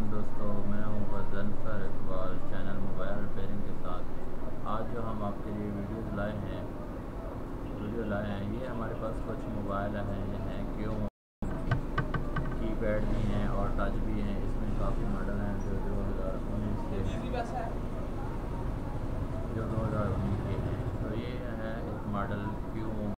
दोस्तों, मैं हूं Ghazanfar Iqbal channel mobile repairing के साथ। आज जो हम आपके लिए वीडियो लाए हैं ये हमारे पास कुछ मोबाइल हैं क्यों कीपैड भी हैं और टच भी हैं। इसमें काफ़ी मॉडल हैं जो 2019 के हैं। तो ये है एक मॉडल क्यों